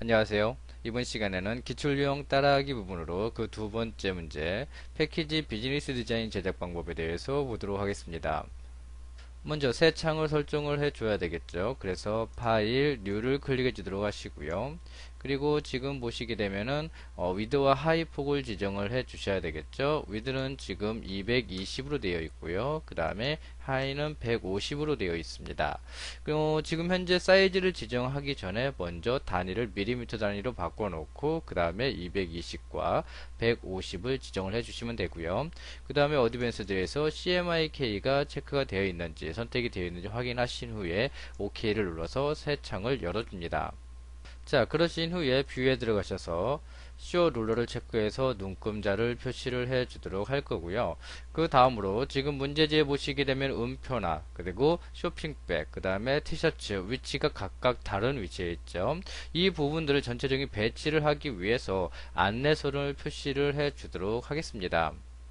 안녕하세요. 이번 시간에는 기출유형 따라하기 부분으로 그 두 번째 문제, 패키지 비즈니스 디자인 제작 방법에 대해서 보도록 하겠습니다. 먼저 새 창을 설정을 해줘야 되겠죠. 그래서 파일, 뉴를 클릭해 주도록 하시고요. 그리고 지금 보시게 되면은 위드와 하이 폭을 지정을 해 주셔야 되겠죠. 위드는 지금 220으로 되어 있고요. 그 다음에 하이는 150으로 되어 있습니다. 그리고 지금 현재 사이즈를 지정하기 전에 먼저 단위를 밀리미터 단위로 바꿔놓고 그 다음에 220과 150을 지정을 해주시면 되고요. 그 다음에 어드밴스드에서 CMYK가 체크가 되어 있는지 선택이 되어 있는지 확인하신 후에 OK를 눌러서 새 창을 열어줍니다. 자, 그러신 후에 뷰에 들어가셔서 쇼 룰러를 체크해서 눈금자를 표시를 해 주도록 할 거고요. 그 다음으로 지금 문제지에 보시게 되면 음표나 그리고 쇼핑백, 그 다음에 티셔츠 위치가 각각 다른 위치에 있죠. 이 부분들을 전체적인 배치를 하기 위해서 안내선을 표시를 해 주도록 하겠습니다.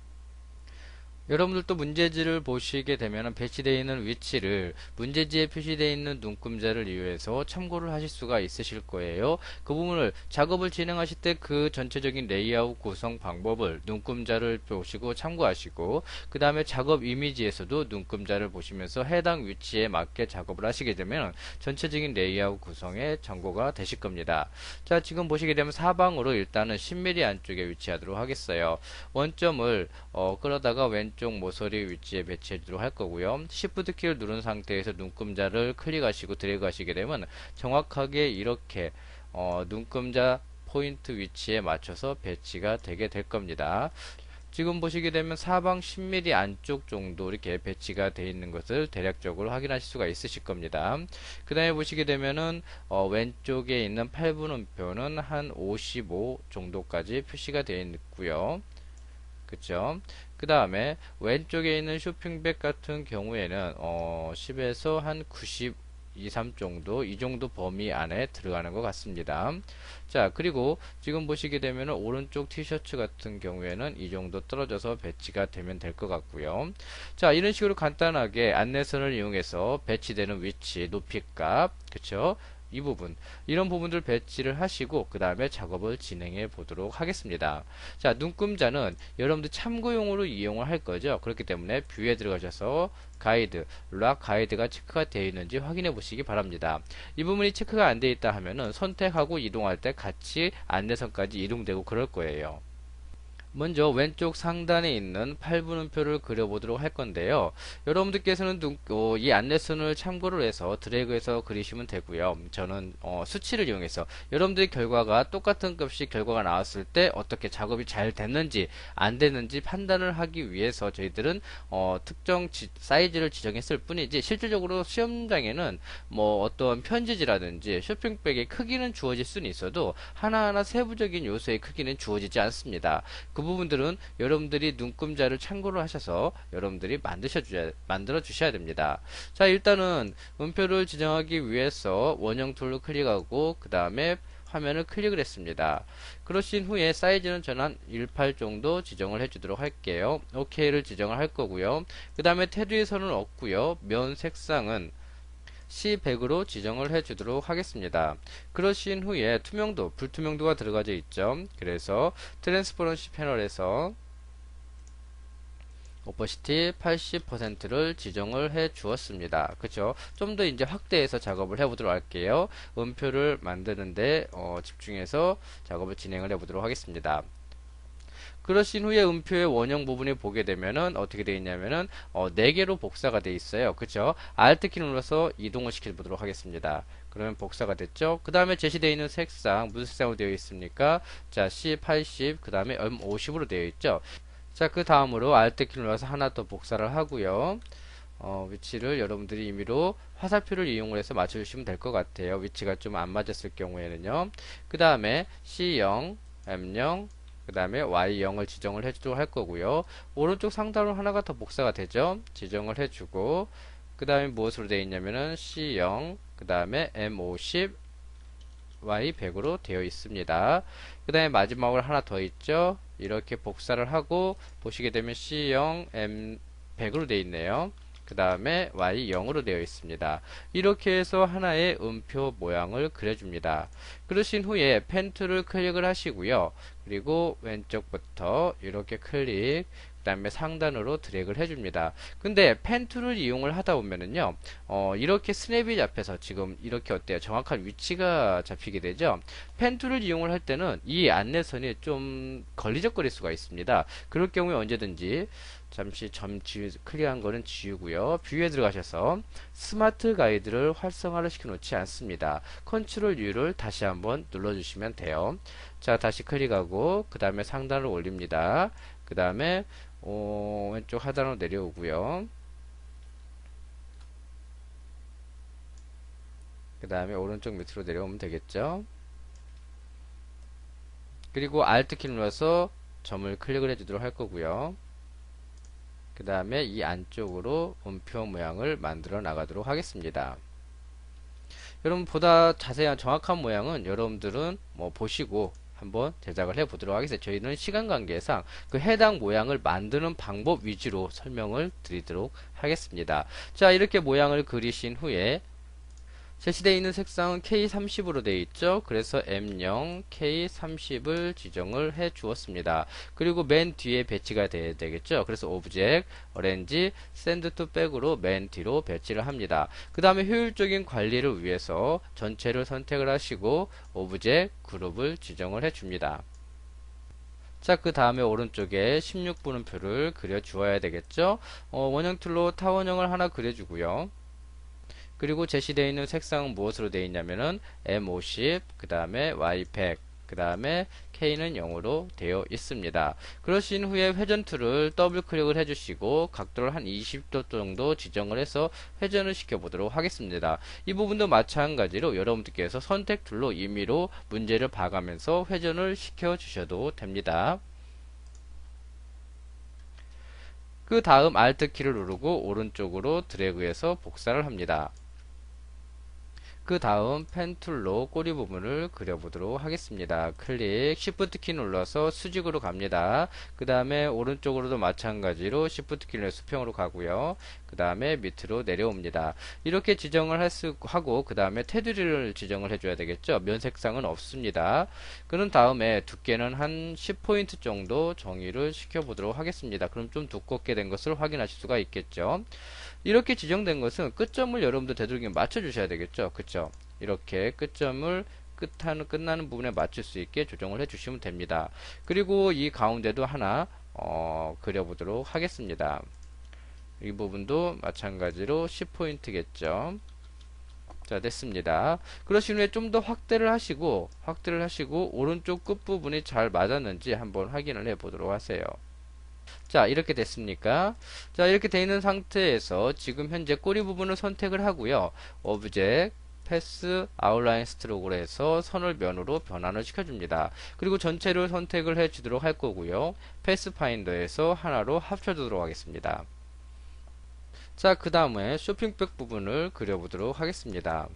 여러분들도 문제지를 보시게 되면 배치되어 있는 위치를 문제지에 표시되어 있는 눈금자를 이용해서 참고를 하실 수가 있으실 거예요. 그 부분을 작업을 진행하실 때 그 전체적인 레이아웃 구성 방법을 눈금자를 보시고 참고하시고 그 다음에 작업 이미지에서도 눈금자를 보시면서 해당 위치에 맞게 작업을 하시게 되면 전체적인 레이아웃 구성에 참고가 되실 겁니다. 자, 지금 보시게 되면 사방으로 일단은 10mm 안쪽에 위치하도록 하겠어요. 원점을 끌어다가 왼쪽 모서리 위치에 배치해 주도록 할 거고요. Shift 키를 누른 상태에서 눈금자를 클릭하시고 드래그 하시게 되면 정확하게 이렇게 눈금자 포인트 위치에 맞춰서 배치가 되게 될 겁니다. 지금 보시게 되면 사방 10mm 안쪽 정도 이렇게 배치가 되어 있는 것을 대략적으로 확인하실 수가 있으실 겁니다. 그 다음에 보시게 되면은 왼쪽에 있는 8분음표는 한 55 정도까지 표시가 되어 있고요. 그쵸? 그 다음에 왼쪽에 있는 쇼핑백 같은 경우에는 10에서 한 90, 2, 3 정도 이 정도 범위 안에 들어가는 것 같습니다. 자, 그리고 지금 보시게 되면 오른쪽 티셔츠 같은 경우에는 이 정도 떨어져서 배치가 되면 될 것 같고요. 자, 이런 식으로 간단하게 안내선을 이용해서 배치되는 위치, 높이값, 그쵸? 이 부분, 이런 부분들 배치를 하시고 그 다음에 작업을 진행해 보도록 하겠습니다. 자, 눈금자는 여러분들 참고용으로 이용을 할 거죠. 그렇기 때문에 뷰에 들어가셔서 가이드, 락 가이드가 체크가 되어 있는지 확인해 보시기 바랍니다. 이 부분이 체크가 안 되어 있다 하면은 선택하고 이동할 때 같이 안내선까지 이동되고 그럴 거예요. 먼저 왼쪽 상단에 있는 8분음표를 그려보도록 할 건데요. 여러분들께서는 이 안내선을 참고를 해서 드래그해서 그리시면 되고요. 저는 수치를 이용해서 여러분들의 결과가 똑같은 값이 결과가 나왔을 때 어떻게 작업이 잘 됐는지 안 됐는지 판단을 하기 위해서 저희들은 특정 사이즈를 지정했을 뿐이지 실질적으로 시험장에는 뭐 어떤 편지지라든지 쇼핑백의 크기는 주어질 수는 있어도 하나하나 세부적인 요소의 크기는 주어지지 않습니다. 그 부분들은 여러분들이 눈금자를 참고를 하셔서 여러분들이 만들어 주셔야 됩니다. 자, 일단은 음표를 지정하기 위해서 원형 툴로 클릭하고 그 다음에 화면을 클릭을 했습니다. 그러신 후에 사이즈는 저는 한 18 정도 지정을 해주도록 할게요. OK를 지정을 할 거고요. 그 다음에 테두리 선은 없고요. 면 색상은 C100으로 지정을 해주도록 하겠습니다. 그러신 후에 투명도, 불투명도가 들어가져 있죠. 그래서 트랜스퍼런시 패널에서 오퍼시티 80%를 지정을 해 주었습니다. 그쵸? 좀 더 이제 확대해서 작업을 해보도록 할게요. 음표를 만드는데 집중해서 작업을 진행을 해보도록 하겠습니다. 그러신 후에 음표의 원형 부분을 보게 되면은 어떻게 되어 있냐면은 4개로 복사가 되어 있어요. 그쵸? Alt 키 눌러서 이동을 시켜 보도록 하겠습니다. 그러면 복사가 됐죠? 그 다음에 제시되어 있는 색상, 무슨 색상으로 되어 있습니까? 자, C80, 그 다음에 M50으로 되어 있죠? 자, 그 다음으로 Alt 키 눌러서 하나 더 복사를 하고요. 위치를 여러분들이 임의로 화살표를 이용을 해서 맞춰주시면 될 것 같아요. 위치가 좀 안 맞았을 경우에는요. 그 다음에 C0, M0, 그 다음에 Y0을 지정을 해주도록 할 거고요. 오른쪽 상단으로 하나가 더 복사가 되죠. 지정을 해주고 그 다음에 무엇으로 되어 있냐면은 C0, 그 다음에 M50, Y100으로 되어 있습니다. 그 다음에 마지막으로 하나 더 있죠. 이렇게 복사를 하고 보시게 되면 C0, M100으로 되어 있네요. 그 다음에 Y 0으로 되어 있습니다. 이렇게 해서 하나의 음표 모양을 그려줍니다. 그러신 후에 펜 툴을 클릭을 하시고요. 그리고 왼쪽부터 이렇게 클릭, 그 다음에 상단으로 드래그를 해줍니다. 근데 펜 툴을 이용을 하다 보면은요, 이렇게 스냅이 잡혀서 지금 이렇게 어때요? 정확한 위치가 잡히게 되죠? 펜 툴을 이용을 할 때는 이 안내선이 좀 걸리적거릴 수가 있습니다. 그럴 경우에 언제든지 잠시 클릭한 거는 지우고요. 뷰에 들어가셔서 스마트 가이드를 활성화를 시켜 놓지 않습니다. 컨트롤 U를 다시 한번 눌러주시면 돼요. 자, 다시 클릭하고 그 다음에 상단을 올립니다. 그 다음에 왼쪽 하단으로 내려오고요. 그 다음에 오른쪽 밑으로 내려오면 되겠죠. 그리고 Alt 키 눌러서 점을 클릭을 해주도록 할 거고요. 그 다음에 이 안쪽으로 음표 모양을 만들어 나가도록 하겠습니다. 여러분 보다 자세한 정확한 모양은 여러분들은 뭐 보시고 한번 제작을 해 보도록 하겠습니다. 저희는 시간 관계상 그 해당 모양을 만드는 방법 위주로 설명을 드리도록 하겠습니다. 자, 이렇게 모양을 그리신 후에 제시되어 있는 색상은 K30으로 되어 있죠. 그래서 M0, K30을 지정을 해 주었습니다. 그리고 맨 뒤에 배치가 돼야 되겠죠. 그래서 오브젝트, 어렌지, 샌드 투 백으로 맨 뒤로 배치를 합니다. 그 다음에 효율적인 관리를 위해서 전체를 선택을 하시고 오브젝트, 그룹을 지정을 해 줍니다. 자, 그 다음에 오른쪽에 16분음표를 그려 주어야 되겠죠. 원형 툴로 타원형을 하나 그려주고요. 그리고 제시되어 있는 색상은 무엇으로 되어 있냐면은 M50, 그 다음에 Y100, 그 다음에 K는 0으로 되어 있습니다. 그러신 후에 회전 툴을 더블 클릭을 해주시고 각도를 한 20도 정도 지정을 해서 회전을 시켜보도록 하겠습니다. 이 부분도 마찬가지로 여러분들께서 선택 툴로 임의로 문제를 봐가면서 회전을 시켜주셔도 됩니다. 그 다음 Alt 키를 누르고 오른쪽으로 드래그해서 복사를 합니다. 그 다음 펜 툴로 꼬리 부분을 그려보도록 하겠습니다. 클릭, Shift 키 눌러서 수직으로 갑니다. 그 다음에 오른쪽으로도 마찬가지로 Shift 키를 수평으로 가고요. 그 다음에 밑으로 내려옵니다. 이렇게 지정을 하고 그 다음에 테두리를 지정을 해줘야 되겠죠. 면 색상은 없습니다. 그런 다음에 두께는 한 10포인트 정도 정의를 시켜보도록 하겠습니다. 그럼 좀 두껍게 된 것을 확인하실 수가 있겠죠. 이렇게 지정된 것은 끝점을 여러분들 되도록이면 맞춰주셔야 되겠죠. 그쵸? 이렇게 끝점을 끝나는 부분에 맞출 수 있게 조정을 해주시면 됩니다. 그리고 이 가운데도 하나 그려보도록 하겠습니다. 이 부분도 마찬가지로 10포인트겠죠. 자, 됐습니다. 그러신 후에 좀 더 확대를 하시고 오른쪽 끝부분이 잘 맞았는지 한번 확인을 해 보도록 하세요. 자, 이렇게 됐습니까? 자, 이렇게 되어 있는 상태에서 지금 현재 꼬리 부분을 선택을 하고요. 오브젝트, 패스, 아웃라인 스트로크로 해서 선을 면으로 변환을 시켜줍니다. 그리고 전체를 선택을 해 주도록 할 거고요. 패스 파인더에서 하나로 합쳐주도록 하겠습니다. 자, 그 다음에 쇼핑백 부분을 그려보도록 하겠습니다.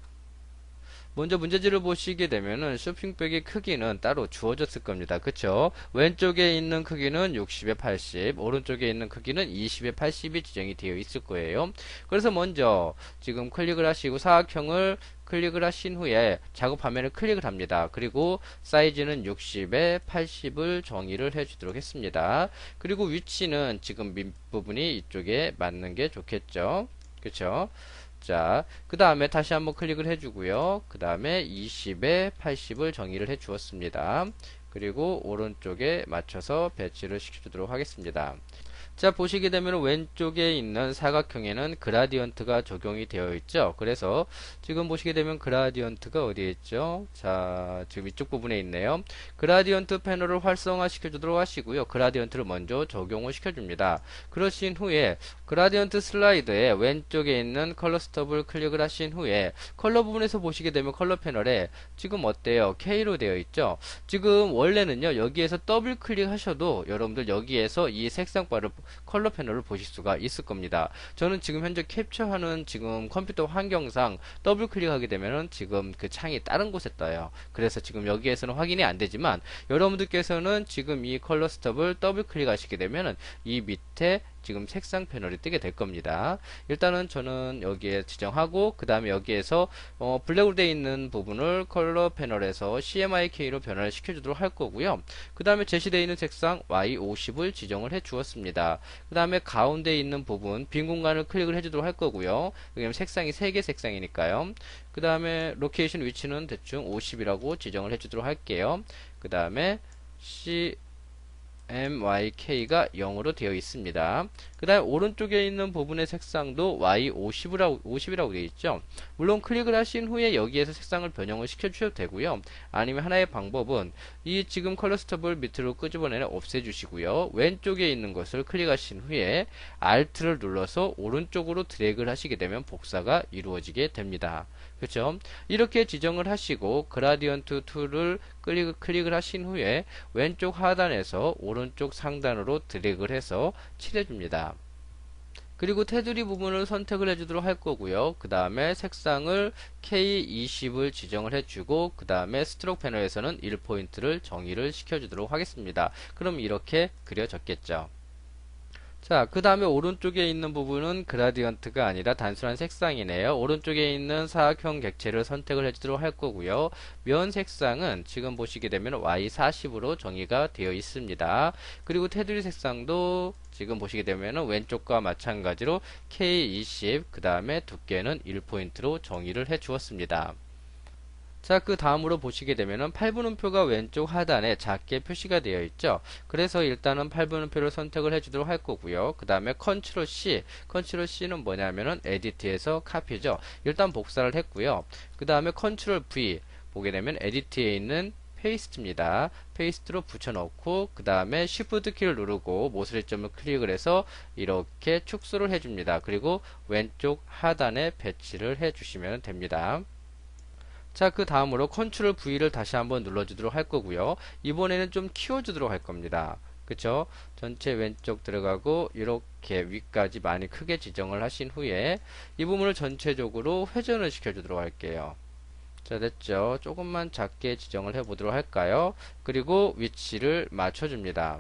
먼저 문제지를 보시게 되면은 쇼핑백의 크기는 따로 주어졌을 겁니다. 그쵸? 왼쪽에 있는 크기는 60에 80, 오른쪽에 있는 크기는 20에 80이 지정이 되어 있을 거예요. 그래서 먼저 지금 클릭을 하시고 사각형을 클릭을 하신 후에 작업 화면을 클릭을 합니다. 그리고 사이즈는 60에 80을 정의를 해 주도록 했습니다. 그리고 위치는 지금 밑부분이 이쪽에 맞는 게 좋겠죠. 그쵸? 자, 그 다음에 다시 한번 클릭을 해주고요. 그 다음에 20에 80을 정의를 해 주었습니다. 그리고 오른쪽에 맞춰서 배치를 시켜주도록 하겠습니다. 자, 보시게 되면 왼쪽에 있는 사각형에는 그라디언트가 적용이 되어 있죠. 그래서 지금 보시게 되면 그라디언트가 어디에 있죠? 자, 지금 이쪽 부분에 있네요. 그라디언트 패널을 활성화 시켜주도록 하시고요. 그라디언트를 먼저 적용을 시켜줍니다. 그러신 후에 그라디언트 슬라이드의 왼쪽에 있는 컬러 스톱을 클릭을 하신 후에 컬러 부분에서 보시게 되면 컬러 패널에 지금 어때요? K로 되어 있죠. 지금 원래는요, 여기에서 더블 클릭하셔도 여러분들 여기에서 이 색상바를 컬러 패널을 보실 수가 있을 겁니다. 저는 지금 현재 캡처하는 지금 컴퓨터 환경상 더블 클릭하게 되면은 지금 그 창이 다른 곳에 떠요. 그래서 지금 여기에서는 확인이 안 되지만 여러분들께서는 지금 이 컬러 스톱을 더블 클릭하시게 되면은 이 밑에 지금 색상 패널이 뜨게 될 겁니다. 일단은 저는 여기에 지정하고 그 다음에 여기에서 블랙으로 되어 있는 부분을 컬러 패널에서 CMYK로 변화를 시켜주도록 할 거고요. 그 다음에 제시되어 있는 색상 Y50을 지정을 해 주었습니다. 그 다음에 가운데 있는 부분 빈 공간을 클릭을 해주도록 할 거고요. 왜냐면 색상이 3개 색상이니까요. 그 다음에 로케이션 위치는 대충 50이라고 지정을 해주도록 할게요. 그 다음에 CMYK가 0으로 되어 있습니다. 그 다음에 오른쪽에 있는 부분의 색상도 Y50이라고 되어 있죠. 물론 클릭을 하신 후에 여기에서 색상을 변형을 시켜주셔도 되고요. 아니면 하나의 방법은 이 지금 컬러 스톱을 밑으로 끄집어내는 없애주시고요. 왼쪽에 있는 것을 클릭하신 후에 Alt를 눌러서 오른쪽으로 드래그를 하시게 되면 복사가 이루어지게 됩니다. 그렇죠? 이렇게 지정을 하시고 그라디언트 툴을 클릭을 하신 후에 왼쪽 하단에서 오른쪽 상단으로 드래그를 해서 칠해줍니다. 그리고 테두리 부분을 선택을 해주도록 할 거고요. 그 다음에 색상을 K20을 지정을 해주고 그 다음에 스트로크 패널에서는 1포인트를 정의를 시켜주도록 하겠습니다. 그럼 이렇게 그려졌겠죠. 자, 그 다음에 오른쪽에 있는 부분은 그라디언트가 아니라 단순한 색상이네요. 오른쪽에 있는 사각형 객체를 선택을 해주도록 할 거고요. 면 색상은 지금 보시게 되면 Y40으로 정의가 되어 있습니다. 그리고 테두리 색상도 지금 보시게 되면 왼쪽과 마찬가지로 K20, 그 다음에 두께는 1포인트로 정의를 해 주었습니다. 자, 그 다음으로 보시게 되면은 8분음표가 왼쪽 하단에 작게 표시가 되어 있죠. 그래서 일단은 8분음표를 선택을 해주도록 할 거고요. 그 다음에 컨트롤 C, 컨트롤 C는 뭐냐면은 에디트에서 카피죠. 일단 복사를 했고요. 그 다음에 컨트롤 V 보게 되면 에디트에 있는 페이스트입니다. 페이스트로 붙여넣고 그 다음에 Shift 키를 누르고 모서리점을 클릭을 해서 이렇게 축소를 해줍니다. 그리고 왼쪽 하단에 배치를 해주시면 됩니다. 자, 그 다음으로 컨트롤 V를 다시 한번 눌러주도록 할 거고요. 이번에는 좀 키워주도록 할 겁니다. 그쵸? 전체 왼쪽 들어가고 이렇게 위까지 많이 크게 지정을 하신 후에 이 부분을 전체적으로 회전을 시켜주도록 할게요. 자, 됐죠? 조금만 작게 지정을 해보도록 할까요? 그리고 위치를 맞춰줍니다.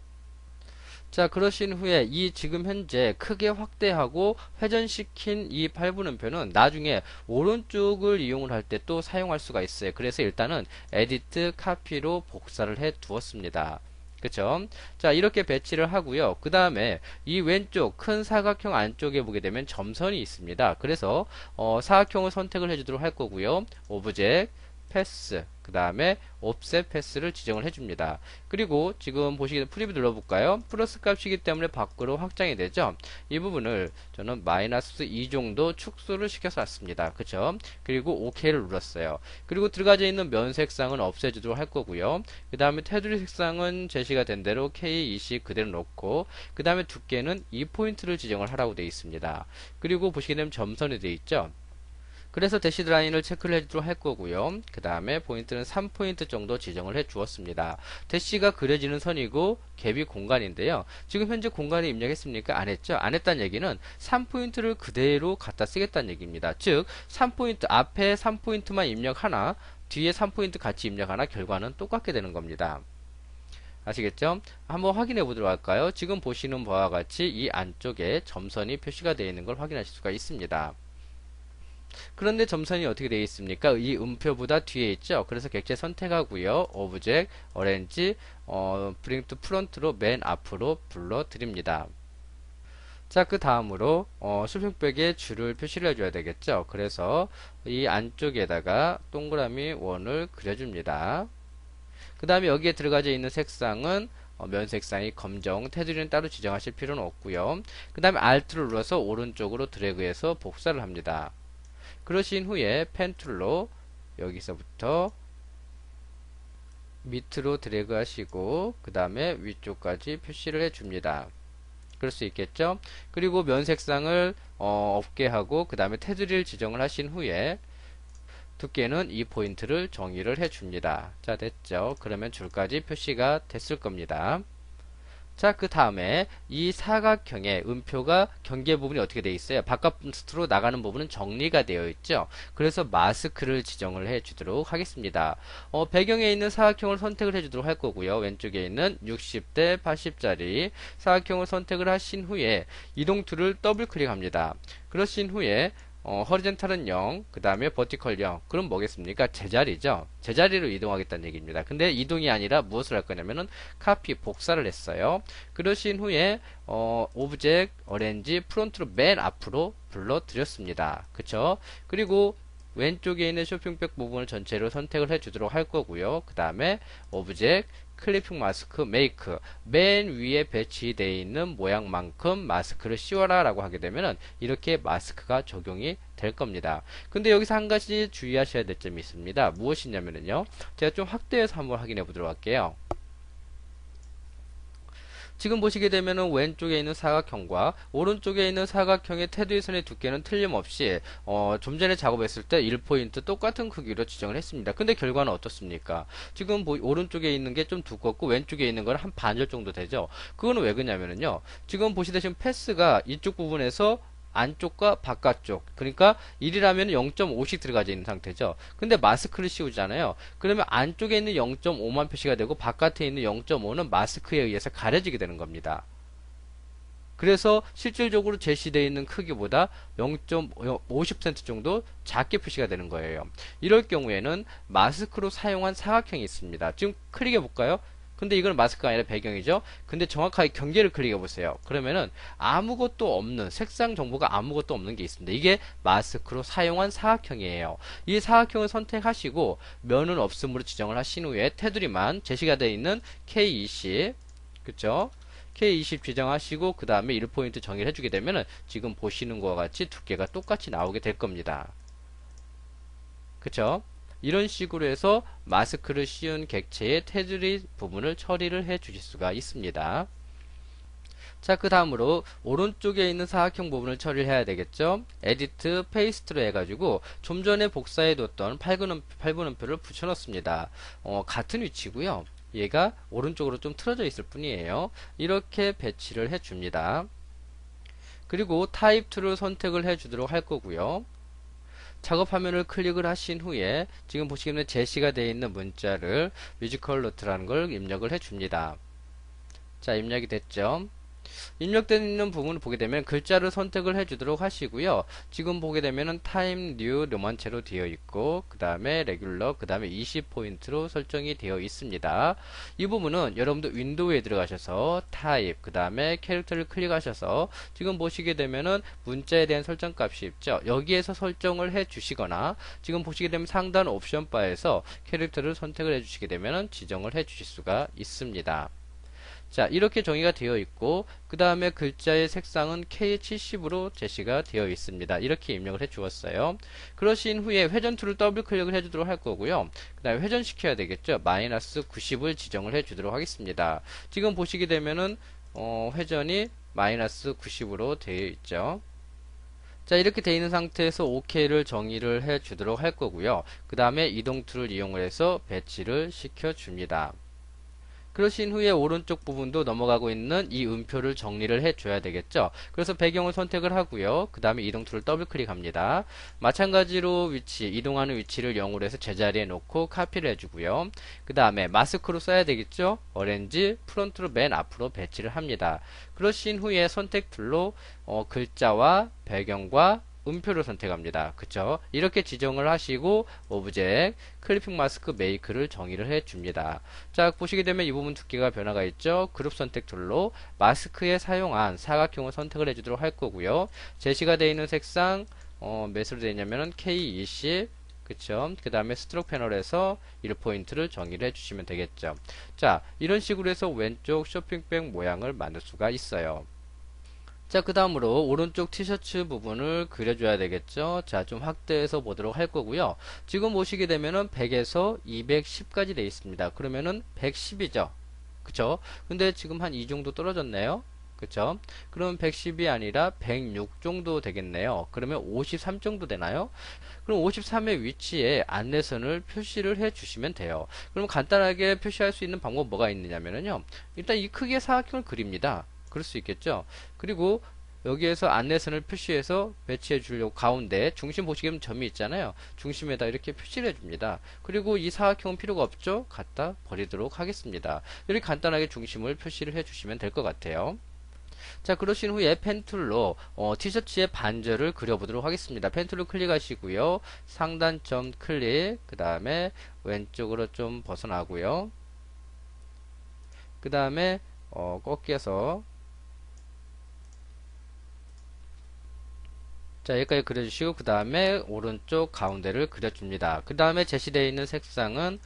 자, 그러신 후에 이 지금 현재 크게 확대하고 회전시킨 이 8분음표는 나중에 오른쪽을 이용을 할 때 또 사용할 수가 있어요. 그래서 일단은 에디트 카피로 복사를 해 두었습니다. 그쵸? 자, 이렇게 배치를 하고요. 그 다음에 이 왼쪽 큰 사각형 안쪽에 보게 되면 점선이 있습니다. 그래서 사각형을 선택을 해주도록 할 거고요. 오브젝트, 패스, 그 다음에 옵셋 패스를 지정을 해줍니다. 그리고 지금 보시게 프리뷰 눌러볼까요? 플러스 값이기 때문에 밖으로 확장이 되죠. 이 부분을 저는 마이너스 2 정도 축소를 시켜서 놨습니다. 그쵸? 그리고 OK를 눌렀어요. 그리고 들어가져 있는 면 색상은 없애주도록 할 거고요. 그 다음에 테두리 색상은 제시가 된 대로 K20 그대로 놓고 그 다음에 두께는 2포인트를 지정을 하라고 되어 있습니다. 그리고 보시게 되면 점선이 되어 있죠. 그래서 대시드 라인을 체크를 해주도록 할 거고요. 그 다음에 포인트는 3포인트 정도 지정을 해 주었습니다. 대시가 그려지는 선이고 갭이 공간인데요. 지금 현재 공간에 입력했습니까? 안 했죠? 안 했다는 얘기는 3포인트를 그대로 갖다 쓰겠다는 얘기입니다. 즉 3포인트 앞에 3포인트만 입력하나 뒤에 3포인트 같이 입력하나 결과는 똑같게 되는 겁니다. 아시겠죠? 한번 확인해 보도록 할까요? 지금 보시는 바와 같이 이 안쪽에 점선이 표시가 되어 있는 걸 확인하실 수가 있습니다. 그런데 점선이 어떻게 되어 있습니까? 이 음표보다 뒤에 있죠. 그래서 객체 선택하고요. 오브젝트, 어렌지, 브링 투 프론트로 맨 앞으로 불러 드립니다. 자, 그 다음으로 수평벽에 줄을 표시를 해줘야 되겠죠. 그래서 이 안쪽에다가 동그라미 원을 그려줍니다. 그 다음에 여기에 들어가져 있는 색상은 면 색상이 검정, 테두리는 따로 지정하실 필요는 없고요. 그 다음에 Alt를 눌러서 오른쪽으로 드래그해서 복사를 합니다. 그러신 후에 펜 툴로 여기서부터 밑으로 드래그 하시고 그 다음에 위쪽까지 표시를 해 줍니다. 그럴 수 있겠죠? 그리고 면 색상을 없게 하고 그 다음에 테두리를 지정을 하신 후에 두께는 이 포인트를 정의를 해 줍니다. 자, 됐죠? 그러면 줄까지 표시가 됐을 겁니다. 자, 그 다음에 이 사각형의 음표가 경계 부분이 어떻게 되어 있어요? 바깥으로 나가는 부분은 정리가 되어 있죠. 그래서 마스크를 지정을 해 주도록 하겠습니다. 배경에 있는 사각형을 선택을 해 주도록 할 거고요. 왼쪽에 있는 60대 80짜리 사각형을 선택을 하신 후에 이동 툴을 더블 클릭합니다. 그러신 후에 허리젠탈은 0, 그 다음에 버티컬 0. 그럼 뭐겠습니까? 제자리죠. 제자리로 이동하겠다는 얘기입니다. 근데 이동이 아니라 무엇을 할 거냐면은 카피, 복사를 했어요. 그러신 후에 오브젝트, 어렌지, 프론트로 맨 앞으로 불러드렸습니다. 그쵸? 그리고 왼쪽에 있는 쇼핑백 부분을 전체로 선택을 해 주도록 할 거고요. 그 다음에 오브젝트, 클리핑 마스크 메이크 맨 위에 배치되어 있는 모양만큼 마스크를 씌워라 라고 하게 되면은 이렇게 마스크가 적용이 될 겁니다. 근데 여기서 한 가지 주의하셔야 될 점이 있습니다. 무엇이냐면요, 제가 좀 확대해서 한번 확인해 보도록 할게요. 지금 보시게 되면은 왼쪽에 있는 사각형과 오른쪽에 있는 사각형의 테두리 선의 두께는 틀림없이 좀 전에 작업했을 때 1포인트 똑같은 크기로 지정을 했습니다. 근데 결과는 어떻습니까? 지금 오른쪽에 있는 게 좀 두껍고 왼쪽에 있는 건 한 반절 정도 되죠. 그거는 왜 그러냐면요, 지금 보시다시피 패스가 이쪽 부분에서 안쪽과 바깥쪽, 그러니까 1이라면 0.5씩 들어가져 있는 상태죠. 근데 마스크를 씌우잖아요. 그러면 안쪽에 있는 0.5만 표시가 되고 바깥에 있는 0.5는 마스크에 의해서 가려지게 되는 겁니다. 그래서 실질적으로 제시되어 있는 크기보다 0.50cm 정도 작게 표시가 되는 거예요. 이럴 경우에는 마스크로 사용한 사각형이 있습니다. 지금 클릭해 볼까요? 근데 이건 마스크가 아니라 배경이죠. 근데 정확하게 경계를 클릭해 보세요. 그러면은 아무것도 없는, 색상 정보가 아무것도 없는 게 있습니다. 이게 마스크로 사용한 사각형이에요. 이 사각형을 선택하시고 면은 없음으로 지정을 하신 후에 테두리만 제시가 되어 있는 K20, 그쵸? K20 지정하시고 그 다음에 1포인트 정의를 해주게 되면은 지금 보시는 것과 같이 두께가 똑같이 나오게 될 겁니다. 그쵸? 이런 식으로 해서 마스크를 씌운 객체의 테두리 부분을 처리를 해 주실 수가 있습니다. 자, 그 다음으로 오른쪽에 있는 사각형 부분을 처리를 해야 되겠죠. 에디트 페이스트로 해가지고 좀 전에 복사해 뒀던 8분음표를 붙여넣습니다. 같은 위치고요. 얘가 오른쪽으로 좀 틀어져 있을 뿐이에요. 이렇게 배치를 해 줍니다. 그리고 타입 툴을 선택을 해 주도록 할 거고요. 작업 화면을 클릭을 하신 후에 지금 보시기에는 제시가 되어 있는 문자를 뮤지컬 노트라는 걸 입력을 해 줍니다. 자, 입력이 됐죠. 입력되어 있는 부분을 보게 되면 글자를 선택을 해 주도록 하시고요. 지금 보게 되면은 타임 뉴 로만체로 되어 있고 그 다음에 레귤러, 그 다음에 20포인트로 설정이 되어 있습니다. 이 부분은 여러분들 윈도우에 들어가셔서 타입, 그 다음에 캐릭터를 클릭하셔서 지금 보시게 되면은 문자에 대한 설정 값이 있죠. 여기에서 설정을 해 주시거나 지금 보시게 되면 상단 옵션 바에서 캐릭터를 선택을 해 주시게 되면은 지정을 해 주실 수가 있습니다. 자, 이렇게 정의가 되어 있고 그 다음에 글자의 색상은 K70으로 제시가 되어 있습니다. 이렇게 입력을 해 주었어요. 그러신 후에 회전 툴을 더블 클릭을 해 주도록 할 거고요. 그 다음에 회전시켜야 되겠죠. 마이너스 90을 지정을 해 주도록 하겠습니다. 지금 보시게 되면은 회전이 마이너스 90으로 되어 있죠. 자, 이렇게 되어 있는 상태에서 OK를 정의를 해 주도록 할 거고요. 그 다음에 이동 툴을 이용을 해서 배치를 시켜 줍니다. 그러신 후에 오른쪽 부분도 넘어가고 있는 이 음표를 정리를 해줘야 되겠죠. 그래서 배경을 선택을 하고요. 그 다음에 이동 툴을 더블 클릭합니다. 마찬가지로 이동하는 위치를 0으로 해서 제자리에 놓고 카피를 해주고요. 그 다음에 마스크로 써야 되겠죠. 어렌지 프론트로 맨 앞으로 배치를 합니다. 그러신 후에 선택 툴로 글자와 배경과 음표를 선택합니다. 그쵸? 이렇게 지정을 하시고 오브젝트 클리핑 마스크 메이크를 정의를 해 줍니다. 자, 보시게 되면 이 부분 두께가 변화가 있죠. 그룹 선택 툴로 마스크에 사용한 사각형을 선택을 해 주도록 할 거고요. 제시가 되어 있는 색상 몇으로 되어 있냐면은 K20, 그쵸? 그 다음에 스트로크 패널에서 1포인트를 정의를 해주시면 되겠죠. 자, 이런 식으로 해서 왼쪽 쇼핑백 모양을 만들 수가 있어요. 자, 그 다음으로 오른쪽 티셔츠 부분을 그려줘야 되겠죠. 자, 좀 확대해서 보도록 할 거고요. 지금 보시게 되면은 100에서 210까지 되어 있습니다. 그러면은 110이죠. 그쵸? 근데 지금 한 이 정도 떨어졌네요. 그쵸? 그럼 110이 아니라 106 정도 되겠네요. 그러면 53 정도 되나요? 그럼 53의 위치에 안내선을 표시를 해 주시면 돼요. 그럼 간단하게 표시할 수 있는 방법 뭐가 있느냐면요. 일단 이 크기의 사각형을 그립니다. 그럴 수 있겠죠? 그리고 여기에서 안내선을 표시해서 배치해 주려고 가운데 중심 보시면 점이 있잖아요. 중심에다 이렇게 표시를 해줍니다. 그리고 이 사각형은 필요가 없죠? 갖다 버리도록 하겠습니다. 이렇게 간단하게 중심을 표시를 해 주시면 될 것 같아요. 자, 그러신 후에 펜툴로 티셔츠의 반절을 그려보도록 하겠습니다. 펜툴로 클릭하시고요. 상단점 클릭, 그 다음에 왼쪽으로 좀 벗어나고요. 그 다음에 꺾여서 자, 여기까지 그려주시고 그 다음에 오른쪽 가운데를 그려줍니다. 그 다음에 제시되어 있는 색상은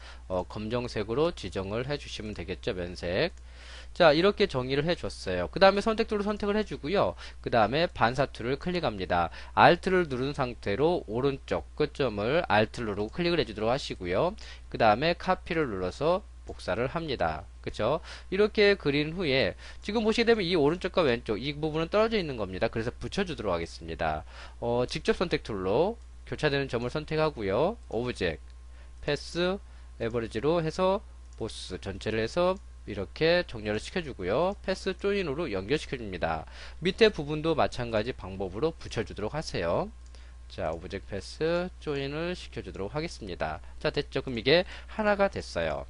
검정색으로 지정을 해주시면 되겠죠. 면색. 자, 이렇게 정의를 해줬어요. 그 다음에 선택도를 선택을 해주고요. 그 다음에 반사툴을 클릭합니다. Alt를 누른 상태로 오른쪽 끝점을 Alt 누르고 클릭을 해주도록 하시고요. 그 다음에 카피를 눌러서 복사를 합니다. 그쵸? 이렇게 그린 후에 지금 보시게 되면 이 오른쪽과 왼쪽 이 부분은 떨어져 있는 겁니다. 그래서 붙여주도록 하겠습니다. 직접 선택 툴로 교차되는 점을 선택하고요. 오브젝트, 패스, 에버리지로 해서 보스 전체를 해서 이렇게 정렬을 시켜주고요. 패스 조인으로 연결시켜줍니다. 밑에 부분도 마찬가지 방법으로 붙여주도록 하세요. 자, 오브젝트 패스 조인을 시켜주도록 하겠습니다. 자, 됐죠? 그럼 이게 하나가 됐어요.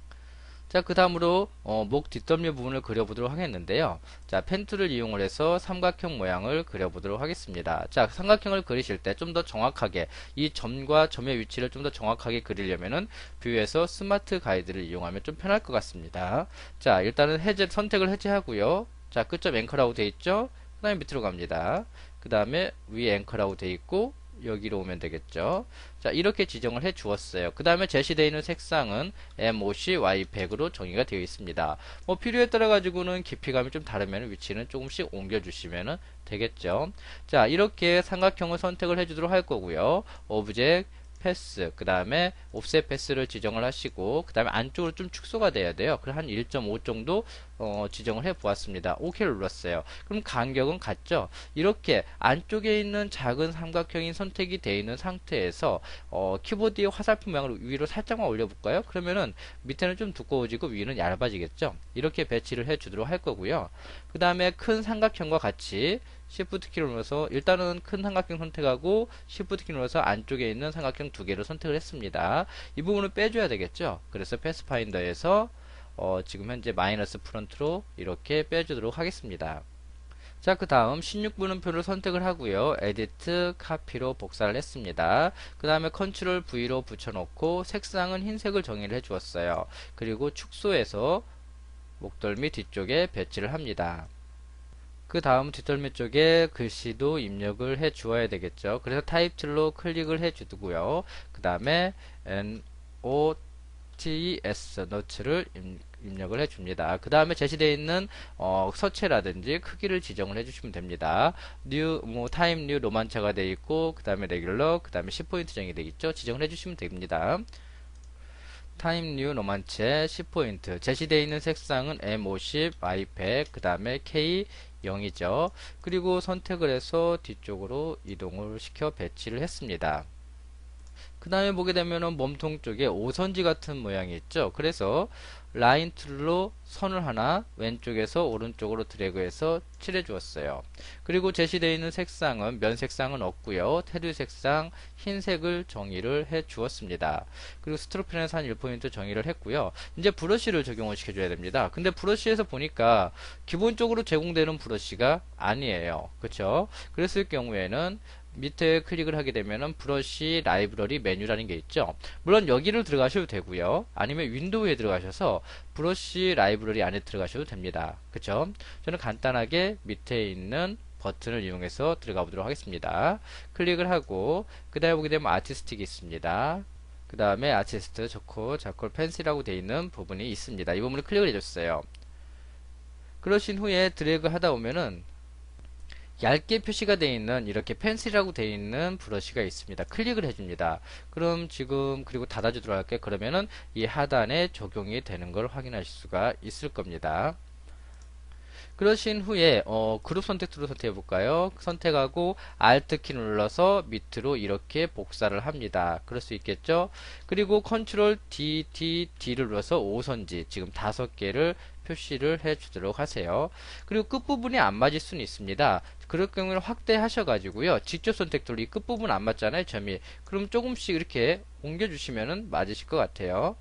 자, 그 다음으로 목 뒷덜미 부분을 그려보도록 하겠는데요. 자, 펜툴을 이용을 해서 삼각형 모양을 그려보도록 하겠습니다. 자, 삼각형을 그리실 때 좀 더 정확하게 이 점과 점의 위치를 좀 더 정확하게 그리려면은 뷰에서 스마트 가이드를 이용하면 좀 편할 것 같습니다. 자, 일단은 선택을 해제하고요. 자, 끝점 앵커라고 되어 있죠? 그 다음에 밑으로 갑니다. 그 다음에 위에 앵커라고 되어 있고 여기로 오면 되겠죠. 자, 이렇게 지정을 해 주었어요. 그 다음에 제시되어 있는 색상은 MOC Y100으로 정의가 되어 있습니다. 뭐 필요에 따라 가지고는 깊이감이 좀 다르면 위치는 조금씩 옮겨 주시면 되겠죠. 자, 이렇게 삼각형을 선택을 해 주도록 할 거고요. 오브젝트 패스, 그 다음에 옵셋 패스를 지정을 하시고, 그 다음에 안쪽으로 좀 축소가 돼야 돼요. 그래서 한 1.5 정도 지정을 해 보았습니다. OK를 눌렀어요. 그럼 간격은 같죠? 이렇게 안쪽에 있는 작은 삼각형이 선택이 되어 있는 상태에서 키보드의 화살표 모양을 위로 살짝만 올려볼까요? 그러면은 밑에는 좀 두꺼워지고 위는 얇아지겠죠? 이렇게 배치를 해 주도록 할 거고요. 그 다음에 큰 삼각형과 같이 Shift 키를 눌러서 일단은 큰 삼각형 선택하고 Shift 키 눌러서 안쪽에 있는 삼각형 두 개를 선택을 했습니다. 이 부분을 빼줘야 되겠죠? 그래서 패스파인더에서 지금 현재 마이너스 프론트로 이렇게 빼주도록 하겠습니다. 자, 그 다음 16분음표를 선택을 하고요. 에디트, 카피로 복사를 했습니다. 그 다음에 컨트롤 V로 붙여놓고 색상은 흰색을 정의를 해주었어요. 그리고 축소해서 목덜미 뒤쪽에 배치를 합니다. 그 다음 뒷덜미 쪽에 글씨도 입력을 해 주어야 되겠죠. 그래서 타입 툴로 클릭을 해 주고요. 그 다음에 NOTES 너츠를 입력을 해 줍니다. 그 다음에 제시되어 있는 서체라든지 크기를 지정을 해 주시면 됩니다. 뉴, 타임 뉴 로만차가 되어 있고, 그 다음에 레귤러, 그 다음에 10포인트 정이 되어 있죠. 지정을 해 주시면 됩니다. 타임 뉴 로만체 10포인트 제시되어 있는 색상은 M50, Y100, 그 다음에 K 0이죠. 그리고 선택을 해서 뒤쪽으로 이동을 시켜 배치를 했습니다. 그 다음에 보게 되면은 몸통 쪽에 오선지 같은 모양이 있죠. 그래서 라인 툴로 선을 하나 왼쪽에서 오른쪽으로 드래그해서 칠해 주었어요. 그리고 제시되어 있는 색상은 면 색상은 없고요. 테두 색상 흰색을 정의를 해 주었습니다. 그리고 스트로크에서 한 1포인트 정의를 했고요. 이제 브러쉬를 적용을 시켜줘야 됩니다. 근데 브러쉬에서 보니까 기본적으로 제공되는 브러쉬가 아니에요. 그쵸? 그랬을 경우에는 밑에 클릭을 하게 되면은 브러쉬 라이브러리 메뉴라는 게 있죠. 물론 여기를 들어가셔도 되고요. 아니면 윈도우에 들어가셔서 브러쉬 라이브러리 안에 들어가셔도 됩니다. 그쵸? 저는 간단하게 밑에 있는 버튼을 이용해서 들어가 보도록 하겠습니다. 클릭을 하고 그 다음에 보게 되면 아티스틱이 있습니다. 그 다음에 아티스트 좋고 자콜 펜슬이라고 되어 있는 부분이 있습니다. 이 부분을 클릭을 해줬어요. 그러신 후에 드래그 하다 보면은 얇게 표시가 되어 있는 이렇게 펜슬이라고 되어 있는 브러쉬가 있습니다. 클릭을 해줍니다. 그럼 지금 그리고 닫아주도록 할게요. 그러면은 이 하단에 적용이 되는 걸 확인하실 수가 있을 겁니다. 그러신 후에 그룹 선택 툴을 선택해 볼까요? 선택하고 Alt 키 눌러서 밑으로 이렇게 복사를 합니다. 그럴 수 있겠죠? 그리고 컨트롤 D를 눌러서 5선지 지금 5개를 표시를 해 주도록 하세요. 그리고 끝부분이 안 맞을 수는 있습니다. 그럴 경우는 확대하셔 가지고요. 직접 선택 툴 이 끝부분 안 맞잖아요, 점이. 그럼 조금씩 이렇게 옮겨 주시면은 맞으실 것 같아요.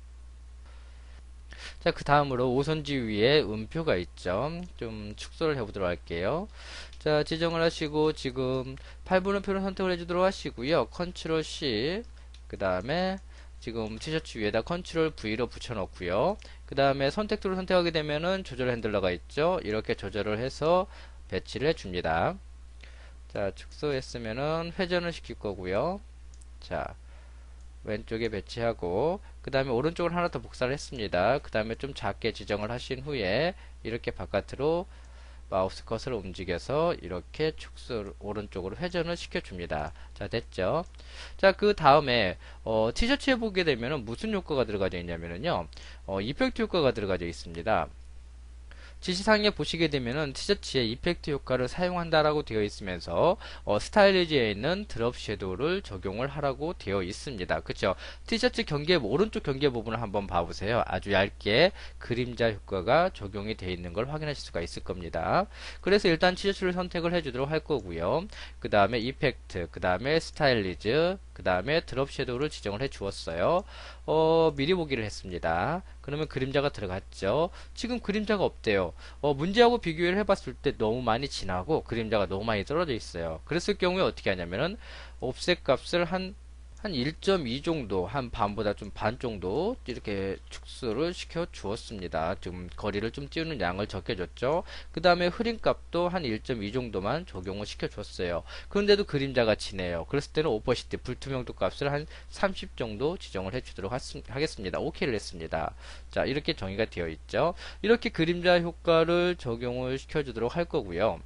자, 그 다음으로 오선지 위에 음표가 있죠. 좀 축소를 해보도록 할게요. 자, 지정을 하시고 지금 8분음표를 선택을 해주도록 하시고요. 컨트롤 C, 그 다음에 지금 티셔츠 위에다 컨트롤 V로 붙여놓고요. 그 다음에 선택 툴을 선택하게 되면은 조절 핸들러가 있죠. 이렇게 조절을 해서 배치를 해줍니다. 자, 축소했으면은 회전을 시킬 거고요. 자, 왼쪽에 배치하고 그 다음에 오른쪽을 하나 더 복사를 했습니다. 그 다음에 좀 작게 지정을 하신 후에 이렇게 바깥으로 마우스 커서를 움직여서 이렇게 축소 오른쪽으로 회전을 시켜줍니다. 자, 됐죠? 자, 그 다음에 티셔츠에 보게 되면 무슨 효과가 들어가져 있냐면요, 이펙트 효과가 들어가져 있습니다. 지시사항에 보시게 되면은 티셔츠에 이펙트 효과를 사용한다라고 되어 있으면서 스타일리지에 있는 드롭 섀도우를 적용을 하라고 되어 있습니다. 그쵸? 티셔츠 경계 오른쪽 경계 부분을 한번 봐보세요. 아주 얇게 그림자 효과가 적용이 되어 있는 걸 확인하실 수가 있을 겁니다. 그래서 일단 티셔츠를 선택을 해주도록 할 거고요. 그 다음에 이펙트, 그 다음에 스타일리즈, 그 다음에 드롭 섀도우를 지정을 해 주었어요. 미리 보기를 했습니다. 그러면 그림자가 들어갔죠. 지금 그림자가 없대요. 문제하고 비교를 해봤을 때 너무 많이 진하고 그림자가 너무 많이 떨어져 있어요. 그랬을 경우에 어떻게 하냐면은 옵셋 값을 한 1.2 정도, 한 반보다 좀 반 정도 이렇게 축소를 시켜 주었습니다. 좀 거리를 좀 띄우는 양을 적게 줬죠. 그 다음에 흐림 값도 한 1.2 정도만 적용을 시켜 줬어요. 그런데도 그림자가 진해요. 그랬을 때는 오퍼시티 불투명도 값을 한 30 정도 지정을 해 주도록 하겠습니다. OK를 했습니다. 자, 이렇게 정의가 되어 있죠. 이렇게 그림자 효과를 적용을 시켜 주도록 할 거고요.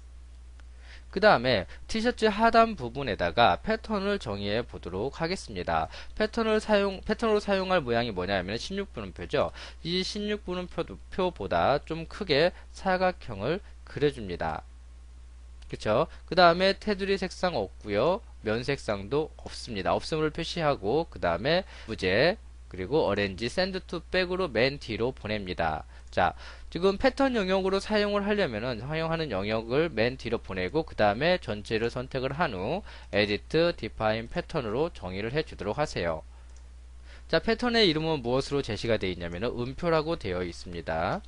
그 다음에 티셔츠 하단 부분에다가 패턴을 정의해 보도록 하겠습니다. 패턴으로 사용할 모양이 뭐냐면 16분음표죠. 이 16분음표보다 좀 크게 사각형을 그려줍니다. 그쵸? 그 다음에 테두리 색상 없고요. 면 색상도 없습니다. 없음을 표시하고 그 다음에 무제 그리고 어렌지 샌드 투 백으로 맨 뒤로 보냅니다. 자, 지금 패턴 영역으로 사용을 하려면은 사용하는 영역을 맨 뒤로 보내고 그 다음에 전체를 선택을 한 후 에디트 디파인 패턴으로 정의를 해 주도록 하세요. 자, 패턴의 이름은 무엇으로 제시가 되어 있냐면은 음표라고 되어 있습니다.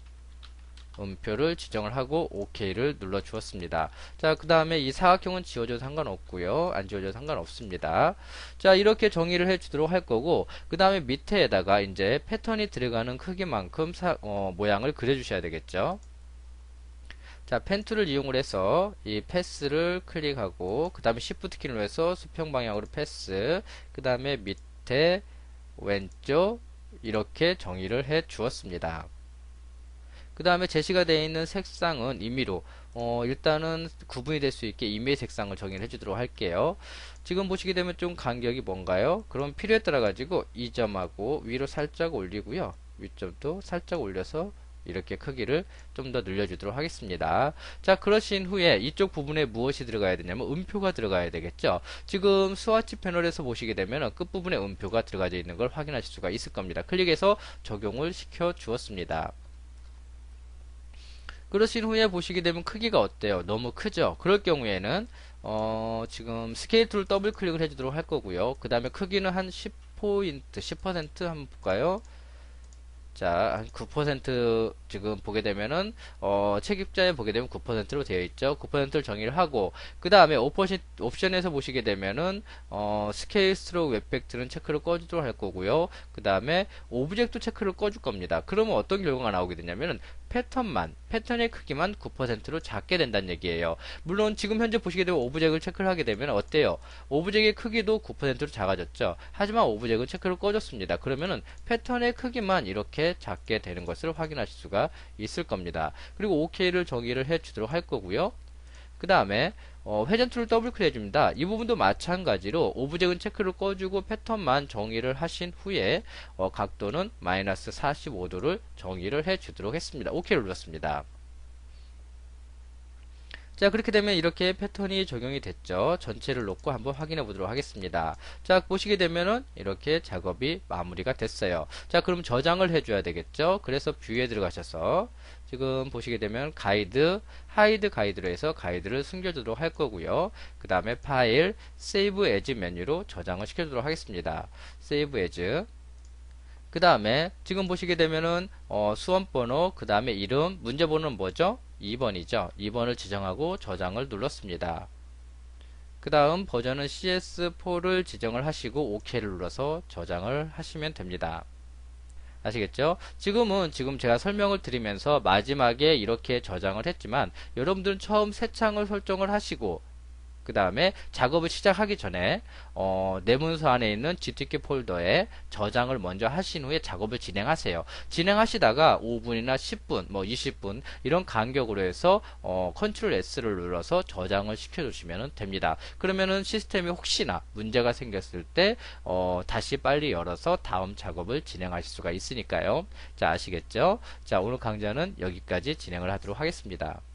음표를 지정을 하고 OK를 눌러 주었습니다. 자, 그 다음에 이 사각형은 지워져도 상관없고요. 안 지워져도 상관없습니다. 자, 이렇게 정의를 해 주도록 할 거고 그 다음에 밑에다가 이제 패턴이 들어가는 크기만큼 모양을 그려 주셔야 되겠죠. 자, 펜 툴을 이용을 해서 이 패스를 클릭하고 그 다음에 Shift 키를 눌러서 수평 방향으로 패스, 그 다음에 밑에 왼쪽 이렇게 정의를 해 주었습니다. 그 다음에 제시가 되어 있는 색상은 임의로 일단은 구분이 될 수 있게 임의 색상을 정의를 해주도록 할게요. 지금 보시게 되면 좀 간격이 뭔가요? 그럼 필요에 따라 가지고 이 점하고 위로 살짝 올리고요. 위점도 살짝 올려서 이렇게 크기를 좀 더 늘려주도록 하겠습니다. 자, 그러신 후에 이쪽 부분에 무엇이 들어가야 되냐면 음표가 들어가야 되겠죠. 지금 스와치 패널에서 보시게 되면 끝부분에 음표가 들어가져 있는 걸 확인하실 수가 있을 겁니다. 클릭해서 적용을 시켜 주었습니다. 그러신 후에 보시게 되면 크기가 어때요? 너무 크죠? 그럴 경우에는 지금 스케일 툴 더블 클릭을 해주도록 할 거고요. 그 다음에 크기는 한 10포인트, 10% 한번 볼까요? 자, 한 9% 지금 보게 되면은, 책입자에 보게 되면 9%로 되어 있죠. 9%를 정의를 하고, 그 다음에 옵션에서 보시게 되면은, 스케일 스트로크 웹팩트는 체크를 꺼주도록 할 거고요. 그 다음에 오브젝트 체크를 꺼줄 겁니다. 그러면 어떤 결과가 나오게 되냐면은, 패턴의 크기만 9%로 작게 된다는 얘기예요. 물론 지금 현재 보시게 되면 오브젝트를 체크를 하게 되면 어때요? 오브젝트의 크기도 9%로 작아졌죠. 하지만 오브젝트는 체크를 꺼줬습니다. 그러면은 패턴의 크기만 이렇게 작게 되는 것을 확인하실 수가 있을 겁니다. 그리고 OK를 정의를 해 주도록 할 거고요. 그 다음에 회전 툴을 더블 클릭 해줍니다. 이 부분도 마찬가지로 오브젝트는 체크를 꺼주고 패턴만 정의를 하신 후에 각도는 마이너스 45도를 정의를 해 주도록 했습니다. OK를 눌렀습니다. 자, 그렇게 되면 이렇게 패턴이 적용이 됐죠. 전체를 놓고 한번 확인해 보도록 하겠습니다. 자, 보시게 되면은 이렇게 작업이 마무리가 됐어요. 자, 그럼 저장을 해줘야 되겠죠. 그래서 뷰에 들어가셔서 지금 보시게 되면 가이드, 하이드 가이드로 해서 가이드를 숨겨주도록 할 거고요. 그 다음에 파일, 세이브 에즈 메뉴로 저장을 시켜주도록 하겠습니다. 세이브 에즈. 그 다음에 지금 보시게 되면은 수험번호, 그 다음에 이름, 문제번호는 뭐죠? 2번이죠. 2번을 지정하고 저장을 눌렀습니다. 그 다음 버전은 CS4를 지정을 하시고 OK를 눌러서 저장을 하시면 됩니다. 아시겠죠? 지금 제가 설명을 드리면서 마지막에 이렇게 저장을 했지만 여러분들은 처음 새 창을 설정을 하시고 그 다음에 작업을 시작하기 전에 내 문서 안에 있는 GTK 폴더에 저장을 먼저 하신 후에 작업을 진행하세요. 진행하시다가 5분이나 10분, 뭐 20분 이런 간격으로 해서 컨트롤 S를 눌러서 저장을 시켜주시면 됩니다. 그러면은 시스템이 혹시나 문제가 생겼을 때 다시 빨리 열어서 다음 작업을 진행하실 수가 있으니까요. 자, 아시겠죠? 자, 오늘 강좌는 여기까지 진행을 하도록 하겠습니다.